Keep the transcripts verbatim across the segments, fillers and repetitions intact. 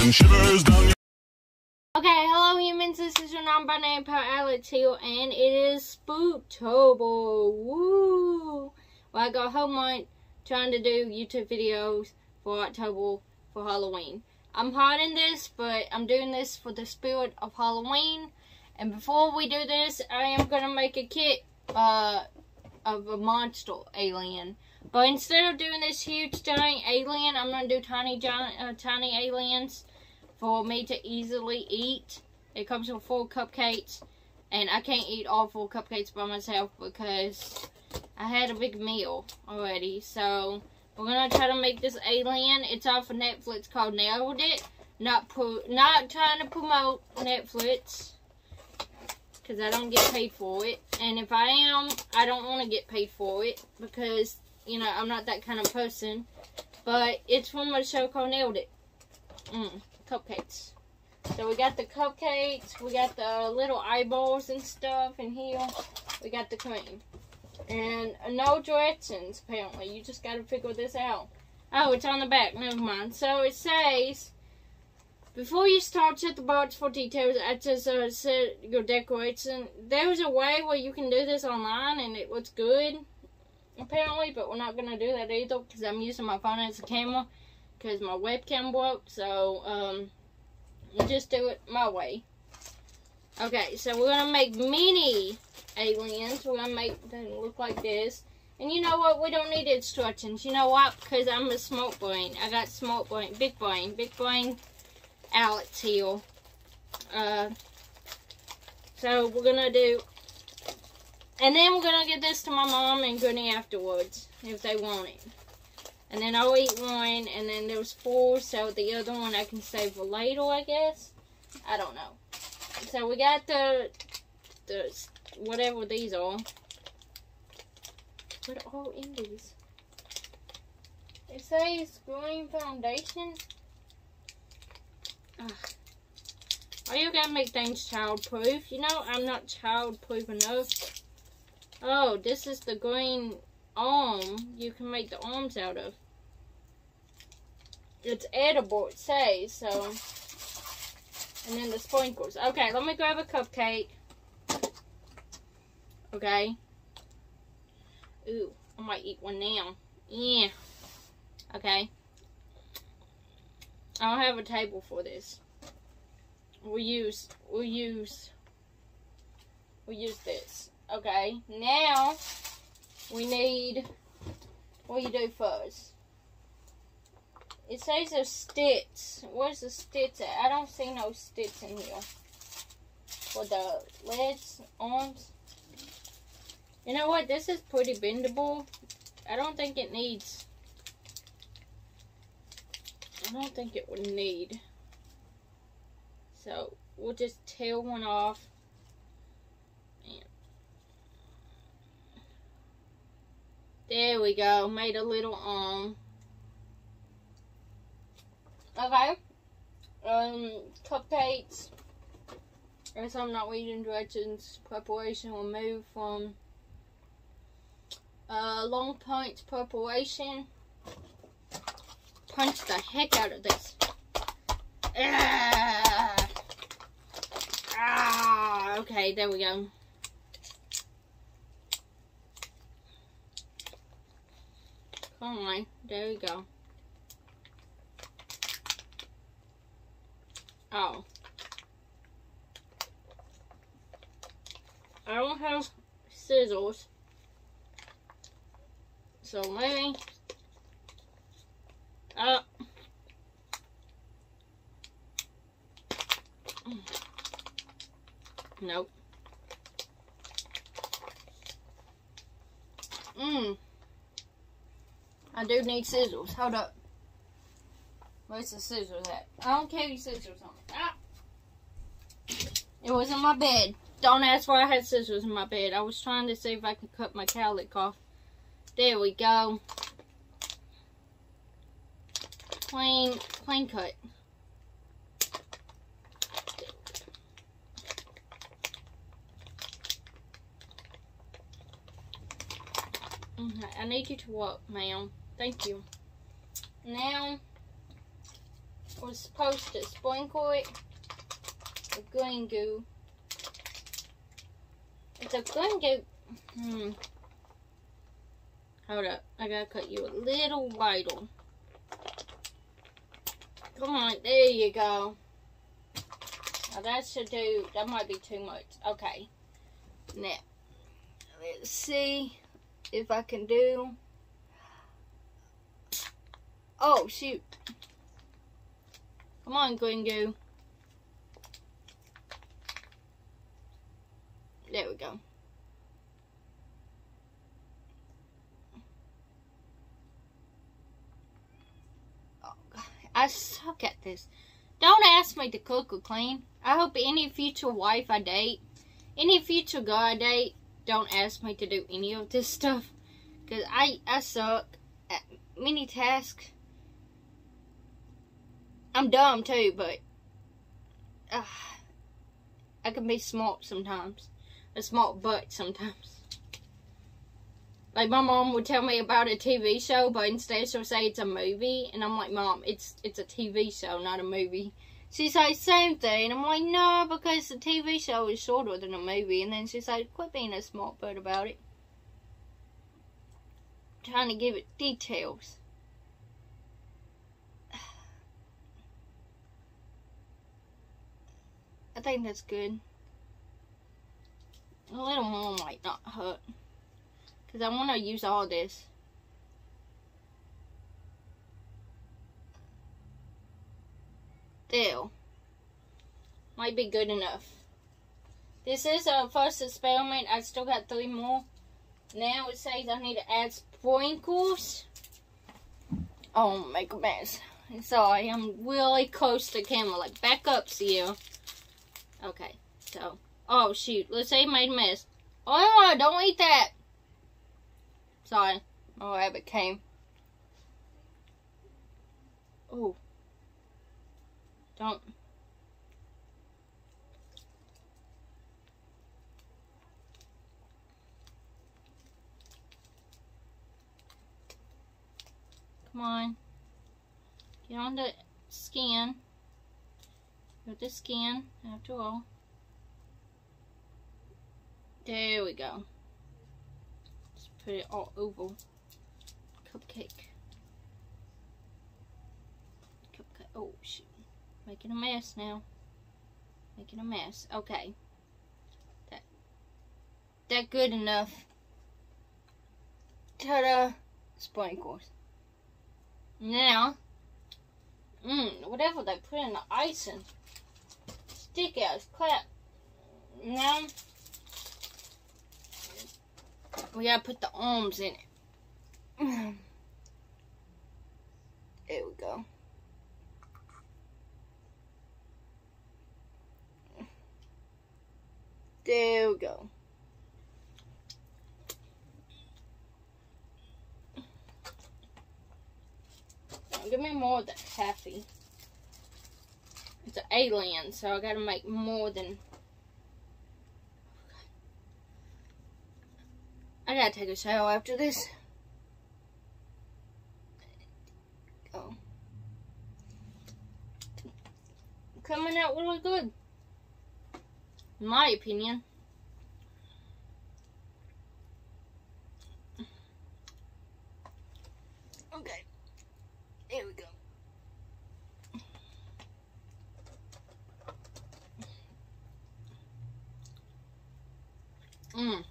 send shivers down your... Okay, hello humans, this is your non-binary power Alex here, and it is Spooktober. Woo! Well, I got a whole month trying to do YouTube videos for October for Halloween. I'm hiding this, but I'm doing this for the spirit of Halloween. And before we do this, I am going to make a kit uh, of a monster alien. But instead of doing this huge giant alien, I'm going to do tiny giant, uh, tiny aliens for me to easily eat. It comes with four cupcakes, and I can't eat all four cupcakes by myself because I had a big meal already. So we're gonna try to make this alien. It's off of Netflix called Nailed It. Not pu not trying to promote Netflix because I don't get paid for it, and if I am, I don't want to get paid for it because, you know, I'm not that kind of person. But it's from a show called Nailed It. Mm. Cupcakes. So we got the cupcakes, we got the little eyeballs and stuff in here, we got the cream. And uh, no directions, apparently. You just got to figure this out. Oh, it's on the back, never mind. So it says, before you start, check the box for details. I just uh, set your decoration. There's a way where you can do this online and it looks good, apparently, but we're not going to do that either because I'm using my phone as a camera. Because my webcam broke, so um, we'll just do it my way. Okay, so we're gonna make mini aliens. We're gonna make them look like this. And you know what? We don't need instructions. You know what? Because I'm a smart brain. I got smart brain, big brain, big brain. Alex here. Uh, so we're gonna do, and then we're gonna give this to my mom and Granny afterwards if they want it. And then I'll eat one, and then there's four, so the other one I can save for later, I guess. I don't know. So we got the, the whatever these are. What are in these? It says green foundation. Ugh. Why you gotta make things child-proof? You know, I'm not child-proof enough. Oh, this is the green arm you can make the arms out of. It's edible, it says, so. And then the sprinkles. Okay, let me grab a cupcake. Okay. Ooh, I might eat one now. Yeah. Okay. I don't have a table for this. We'll use, we'll use, we'll use this. Okay, now we need, what do you do first? It says there's stitch. Where's the stitch at? I don't see no stitch in here. For the legs, arms. You know what? This is pretty bendable. I don't think it needs. I don't think it would need. So, we'll just tear one off. And there we go. Made a little arm. Okay, um, cupcakes, as I'm not reading directions, preparation will move from, uh, long punch preparation, punch the heck out of this, ah, ah, okay, there we go. Come on, there we go. Oh. I don't have scissors. So maybe. Uh. Nope. Mmm. I do need scissors. Hold up. Where's the scissors at? I don't carry scissors on me. Ah! It was in my bed. Don't ask why I had scissors in my bed. I was trying to see if I could cut my cowlick off. There we go. Plain, plain cut. Okay, I need you to walk, ma'am. Thank you. Now, we're supposed to sprinkle it with green goo. It's a green goo. Hmm. Hold up. I gotta cut you a little wider. Come on. There you go. Now that should do. That might be too much. Okay. Now, let's see if I can do. Oh, shoot. Come on, green goo. There we go. Oh, God. I suck at this. Don't ask me to cook or clean. I hope any future wife I date, any future girl I date, don't ask me to do any of this stuff. Because I, I suck at many tasks. I'm dumb too, but uh, I can be smart sometimes. A smart butt sometimes. Like my mom would tell me about a T V show, but instead she'll say it's a movie. And I'm like, Mom, it's it's a T V show, not a movie. She's like, same thing. And I'm like, no, because the T V show is shorter than a movie. And then she's like, quit being a smart butt about it. I'm trying to give it details. I think that's good. A little more might not hurt. Because I want to use all this. There. Might be good enough. This is our first experiment. I still got three more. Now it says I need to add sprinkles. Oh, make a mess. Sorry, I'm really close to the camera. Like, back up, Sierra. Okay, so, oh shoot, let's say I made a mess. Oh, don't eat that. Sorry, my rabbit came. Oh, don't. Come on, get on the skin. With the skin, after all. There we go. Just put it all over. Cupcake. Cupcake. Oh, shoot. Making a mess now. Making a mess. Okay. That, that good enough. Ta-da. Sprinkles. Now, mmm, whatever they put in the icing. Stick ass crap. Now we gotta put the arms in it. There we go. There we go. Now give me more of the taffy. It's an alien, so I gotta make more than. I gotta take a shower after this. Go. Coming out really good, in my opinion. Okay, here we go. Mmm.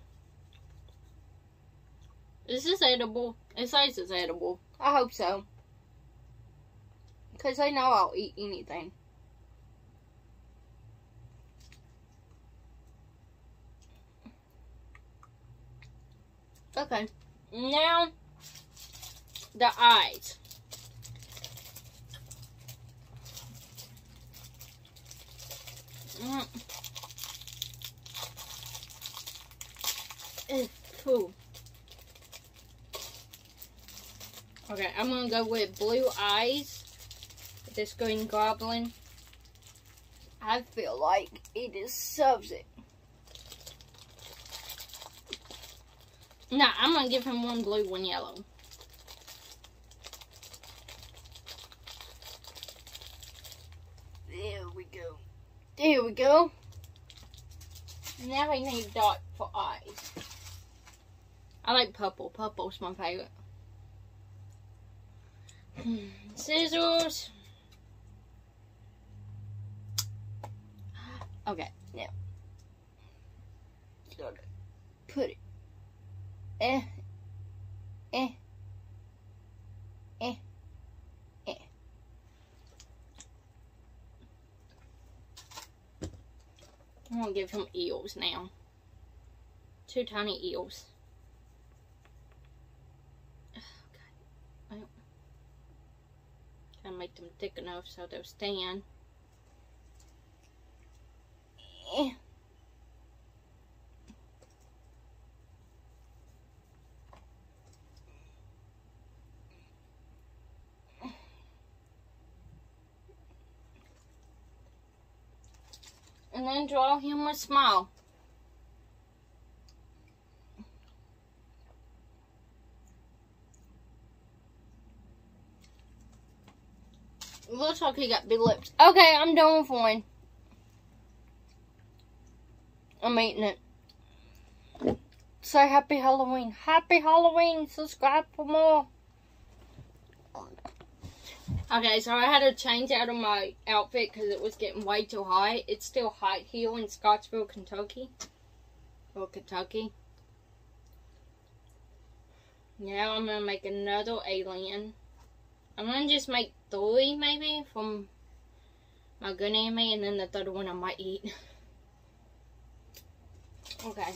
Is this edible? It says it's edible. I hope so. Because I know I'll eat anything. Okay. Now, the eyes. Mm. It's cool. Okay, I'm gonna go with blue eyes. With this green goblin. I feel like it deserves it. Nah, I'm gonna give him one blue, one yellow. There we go. Now we need a dot for eyes. I like purple. Purple's my favorite. Scissors. Okay, now. Put it. Eh. Eh. Eh. Eh. I'm gonna give him eels now. Two tiny eels. Okay. Gotta make them thick enough so they'll stand. Eh. And then draw him a smile. Looks like he got big lips. Okay, I'm done with one. I'm eating it. Say happy Halloween. Happy Halloween. Subscribe for more. Okay, so I had to change out of my outfit because it was getting way too hot. It's still hot here in Scottsville, Kentucky. Or Kentucky. Now I'm going to make another alien. I'm going to just make three, maybe, from my good enemy. And then the third one I might eat. Okay.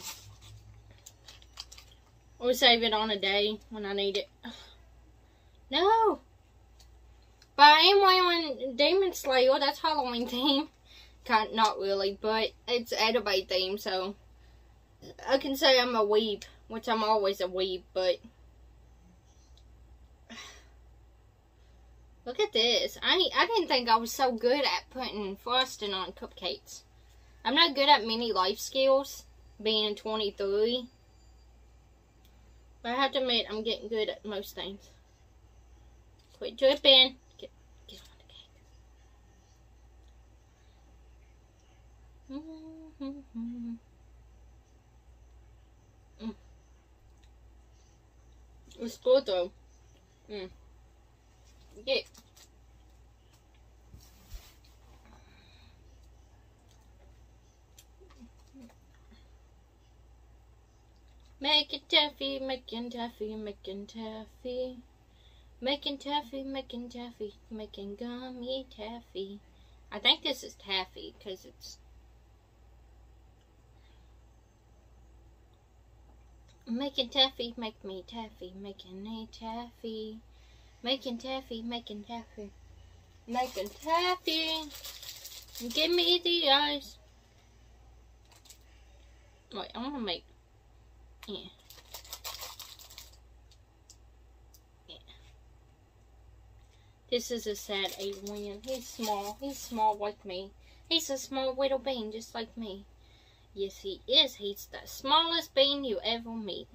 Or save it on a day when I need it. No! But I am wearing Demon Slayer. That's Halloween theme. Kind of, not really, but it's anime theme, so I can say I'm a weeb, which I'm always a weeb, but look at this. I I didn't think I was so good at putting frosting on cupcakes. I'm not good at many life skills, being twenty-three. But I have to admit, I'm getting good at most things. Quit dripping. Get, get on the cake. Mm-hmm. Mm. It's good though. Mm. Get. Making taffy, making taffy, making taffy. Making taffy, making taffy, making gummy taffy. I think this is taffy because it's making taffy, make me taffy, making a taffy. Making taffy, making taffy, making taffy. Give me the eyes. Wait, I want to make. Yeah. Yeah. This is a sad alien. He's small. He's small like me. He's a small little bean just like me. Yes, he is. He's the smallest bean you ever meet.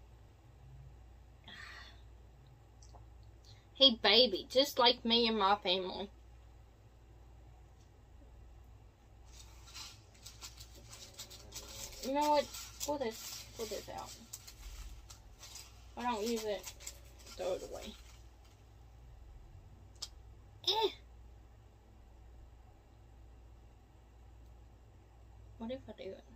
He baby, just like me and my family. You know what? Pull this, pull this out. If I don't use it, throw it away. Eh. What if I do it?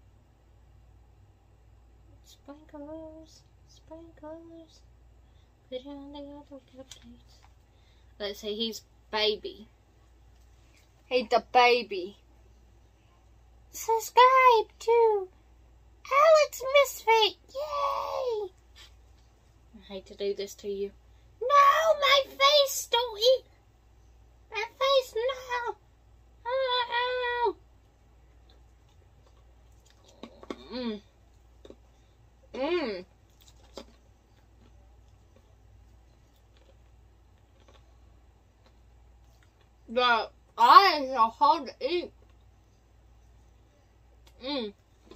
Sprinkles, sprinkles. Put it on the other cupcakes. Let's see, he's baby. He's the baby. Subscribe to Alex Misfit. Yay! I hate to do this to you. No, my face! Don't eat my face! No! Oh! Mmm. Mmm. The eyes are hard to eat. Mmm.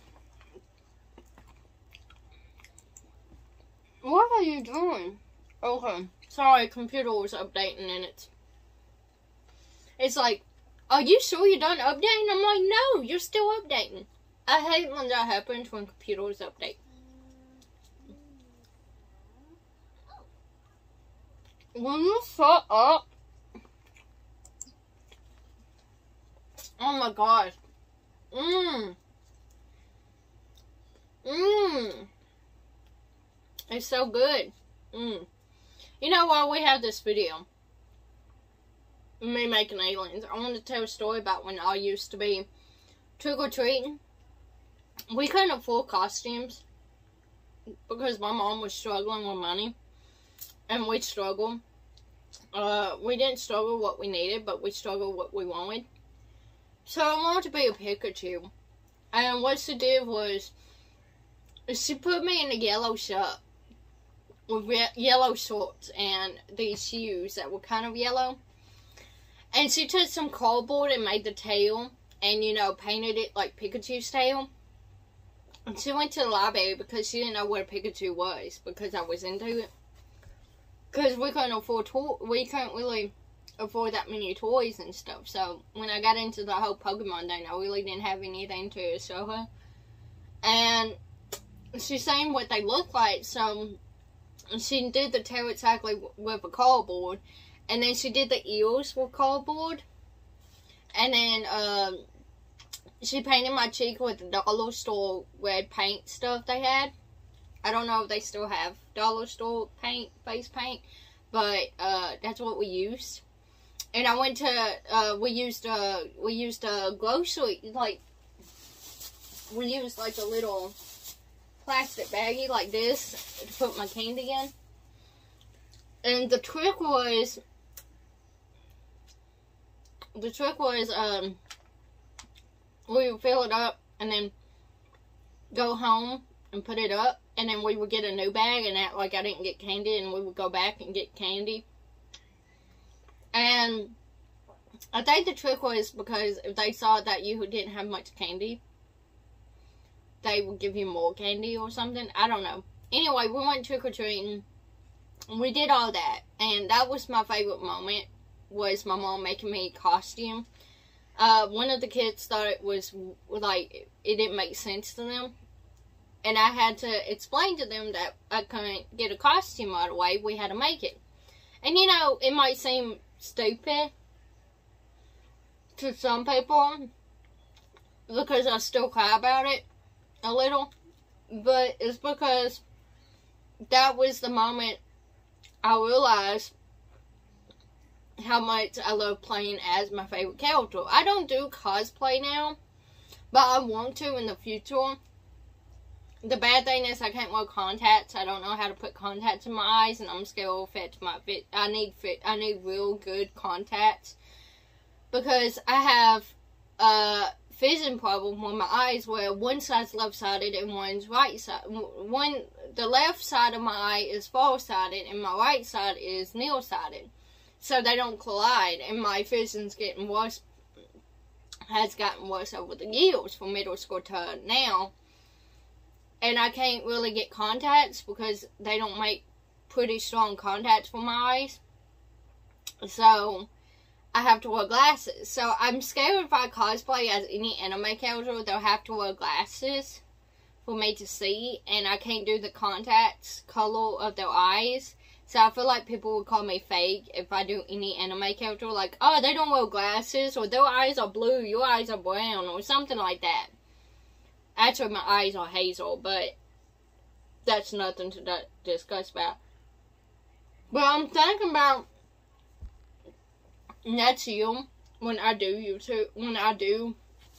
What are you doing? Okay. Sorry, computer was updating and it's it's like are you sure you're done updating? I'm like, no, you're still updating. I hate when that happens when computers update. Will you shut up? Oh my gosh. Mmm. Mmm. It's so good. Mmm. You know, while we have this video, me making aliens, I want to tell a story about when I used to be trick-or-treating. We couldn't afford costumes because my mom was struggling with money. And we struggled. Uh, we didn't struggle what we needed, but we struggled what we wanted. So I wanted to be a Pikachu. And what she did was, she put me in a yellow shirt with re yellow shorts and these shoes that were kind of yellow. And she took some cardboard and made the tail and, you know, painted it like Pikachu's tail. And she went to the library because she didn't know what a Pikachu was because I was into it. Because we couldn't afford to we couldn't really afford that many toys and stuff. So when I got into the whole Pokemon thing, I really didn't have anything to show her. And she's saying what they look like, so she did the tail exactly with a cardboard, and then she did the ears with cardboard, and then um, she painted my cheek with the dollar store red paint stuff they had. I don't know if they still have dollar store paint, face paint, but uh, that's what we used. And I went to uh, we used uh, we used a grocery like we used like a little plastic baggie like this to put my candy in. And the trick was, the trick was, um, we would fill it up and then go home and put it up. And then we would get a new bag and act like I didn't get candy. And we would go back and get candy. And I think the trick was because if they saw that you didn't have much candy, they would give you more candy or something. I don't know. Anyway, we went trick-or-treating. We did all that. And that was my favorite moment, was my mom making me a costume. Uh, one of the kids thought it was, like, it didn't make sense to them. And I had to explain to them that I couldn't get a costume right away. We had to make it. And, you know, it might seem stupid to some people because I still cry about it a little, but it's because that was the moment I realized how much I love playing as my favorite character. I don't do cosplay now, but I want to in the future. The bad thing is I can't wear contacts. I don't know how to put contacts in my eyes, and I'm scared it'll fit my fit. I need fit. I need real good contacts because I have uh. vision problem with my eyes where one side's left-sided and one's right-sided. One, the left side of my eye is far-sided and my right side is near-sided. So they don't collide, and my vision's getting worse, has gotten worse over the years from middle school to now. And I can't really get contacts because they don't make pretty strong contacts for my eyes. So I have to wear glasses. So I'm scared if I cosplay as any anime character, they'll have to wear glasses for me to see. And I can't do the contacts color of their eyes. So I feel like people would call me fake if I do any anime character. Like, oh, they don't wear glasses, or their eyes are blue, your eyes are brown, or something like that. Actually, my eyes are hazel, but that's nothing to discuss about. But I'm thinking about next year, when I do YouTube, when I do,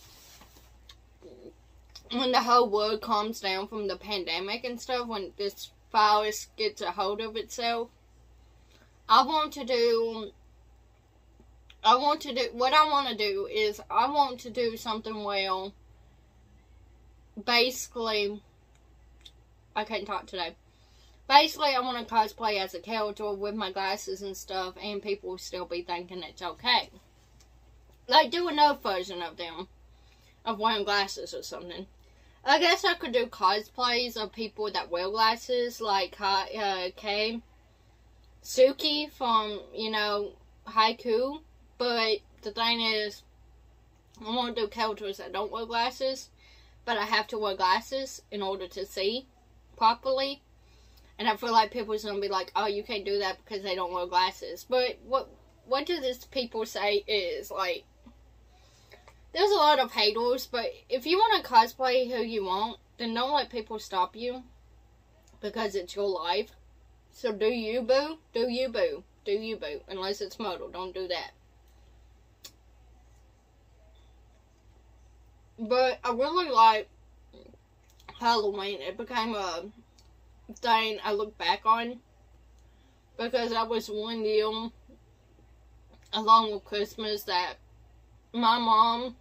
when the whole world calms down from the pandemic and stuff, when this virus gets a hold of itself, I want to do, I want to do, what I want to do is, I want to do something well, basically, I can't talk today. Basically, I want to cosplay as a character with my glasses and stuff, and people will still be thinking it's okay. Like, do another version of them, of wearing glasses or something. I guess I could do cosplays of people that wear glasses, like uh, Kay, Suki from, you know, Haiku. But the thing is, I want to do characters that don't wear glasses, but I have to wear glasses in order to see properly. And I feel like people's going to be like, oh, you can't do that because they don't wear glasses. But what what do these people say is, like, there's a lot of haters, but if you want to cosplay who you want, then don't let people stop you because it's your life. So do you, boo. Do you, boo. Do you, boo. Unless it's modal. Don't do that. But I really like Halloween. It became a thing I look back on because I was one year along with Christmas that my mom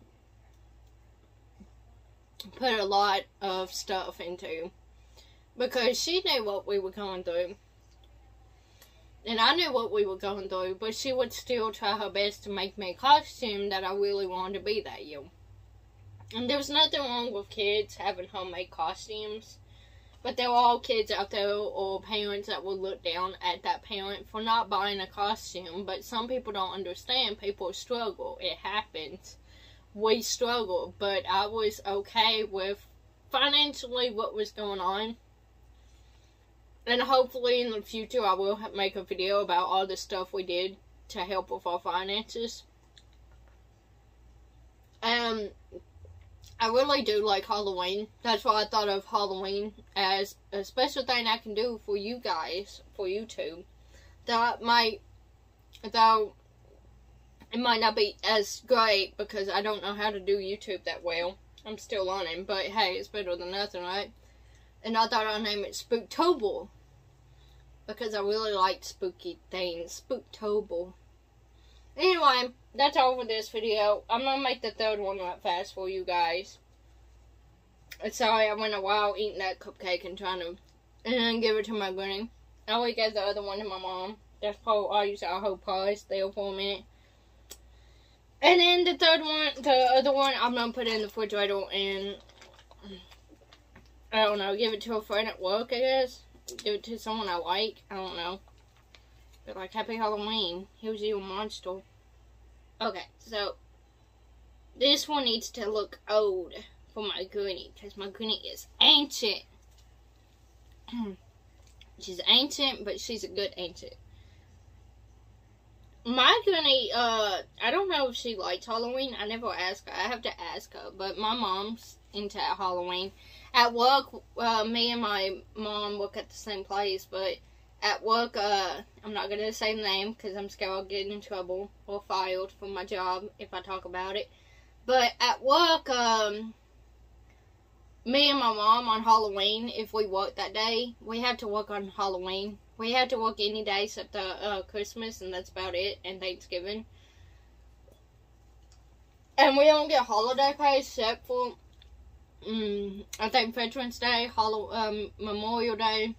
put a lot of stuff into because she knew what we were going through and I knew what we were going through, but she would still try her best to make me a costume that I really wanted to be that year. And there's nothing wrong with kids having homemade costumes, but there are all kids out there or parents that will look down at that parent for not buying a costume. But some people don't understand. People struggle. It happens. We struggle. But I was okay with financially what was going on. And hopefully in the future I will make a video about all the stuff we did to help with our finances. Um... I really do like Halloween. That's why I thought of Halloween as a special thing I can do for you guys, for YouTube. That might, though, it might not be as great because I don't know how to do YouTube that well. I'm still learning, but hey, it's better than nothing, right? And I thought I'd name it Spooktober because I really like spooky things. Spooktober. Anyway, that's all for this video. I'm going to make the third one right fast for you guys. Sorry, I went a while eating that cupcake and trying to and then give it to my granny. I always gave the other one to my mom. That's probably I used our whole pie there for a minute. And then the third one, the other one, I'm going to put it in the refrigerator and, I don't know, give it to a friend at work, I guess. Give it to someone I like. I don't know. But like, happy Halloween. Here's your monster. Okay, so this one needs to look old for my granny because my granny is ancient. She's ancient, but she's a good ancient. My granny, uh, I don't know if she likes Halloween. I never ask her. I have to ask her. But my mom's into Halloween. At work, uh, me and my mom work at the same place, but at work, uh, I'm not going to say the name because I'm scared I'll get in trouble or fired from my job if I talk about it. But at work, um, me and my mom on Halloween, if we work that day, we have to work on Halloween. We have to work any day except uh, uh, Christmas, and that's about it, and Thanksgiving. And we don't get holiday pay except for, um, I think, Veterans Day, Hall um, Memorial Day,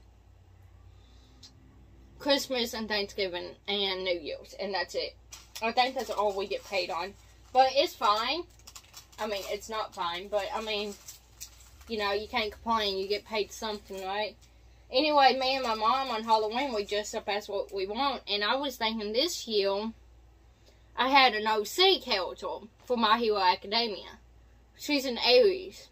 Christmas and Thanksgiving and New Year's, and that's it. I think that's all we get paid on, but it's fine. I mean, it's not fine, but I mean, you know, you can't complain. You get paid something, right? Anyway, me and my mom on Halloween, we dress up as what we want, and I was thinking this year I had an O C character for My Hero Academia. She's an Aries.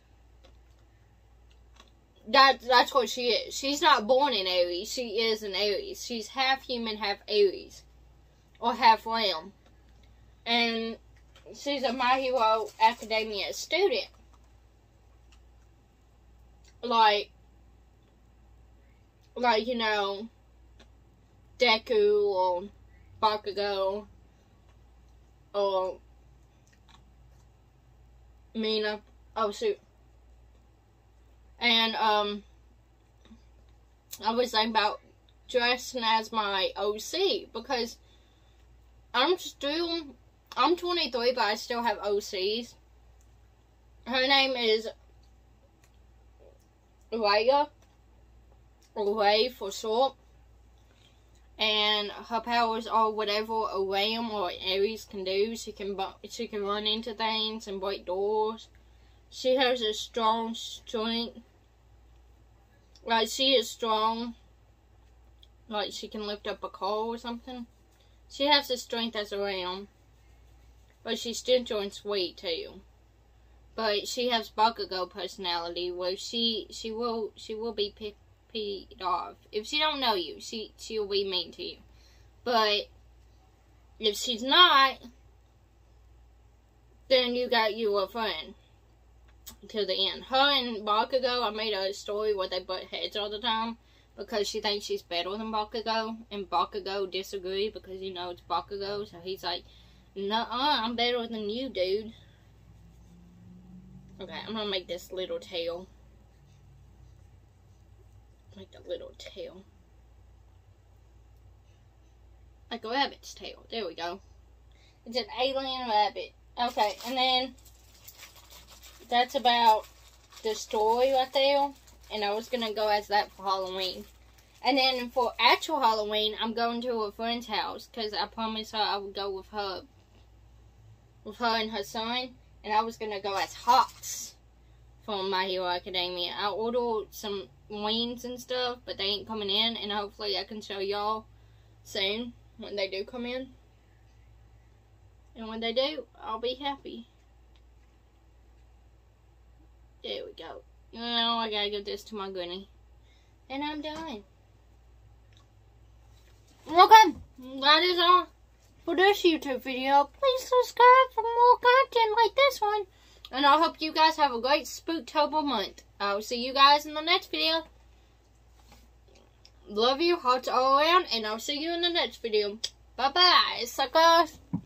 That, that's what she is. She's not born in Aries. She is an Aries. She's half human, half Aries. Or half lamb. And she's a My Hero Academia student. Like, like, you know, Deku or Bakugo or Mina. Oh, shoot. And, um, I was thinking about dressing as my O C, because I'm still, I'm twenty-three, but I still have O Cs. Her name is Raya, or Ray for short, and her powers are whatever a Ram or an Aries can do. She can, she can run into things and break doors. She has a strong strength. Like, she is strong. Like, she can lift up a car or something. She has the strength as a ram. but she's gentle and sweet too. But she has Bakugo personality, where she she will she will be picked peed off. If she don't know you, she she'll be mean to you. But if she's not, then you got you a friend till the end. Her and Bakugo, I made a story where they butt heads all the time because she thinks she's better than Bakugo, and Bakugo disagree because you know it's Bakugo. So he's like, "Nuh-uh, I'm better than you, dude." Okay, I'm gonna make this little tail. Like a little tail. Like a rabbit's tail. There we go. It's an alien rabbit. Okay, and then that's about the story right there. And I was going to go as that for Halloween. And then for actual Halloween, I'm going to a friend's house. Because I promised her I would go with her. With her and her son. And I was going to go as Hawks from My Hero Academia. I ordered some wings and stuff, but they ain't coming in. And hopefully I can show y'all soon when they do come in. And when they do, I'll be happy. There we go. Now I gotta give this to my Granny. And I'm done. Okay, that is all for this YouTube video. Please subscribe for more content like this one. And I hope you guys have a great Spooktober month. I will see you guys in the next video. Love you, hearts all around, and I'll see you in the next video. Bye-bye, suckers.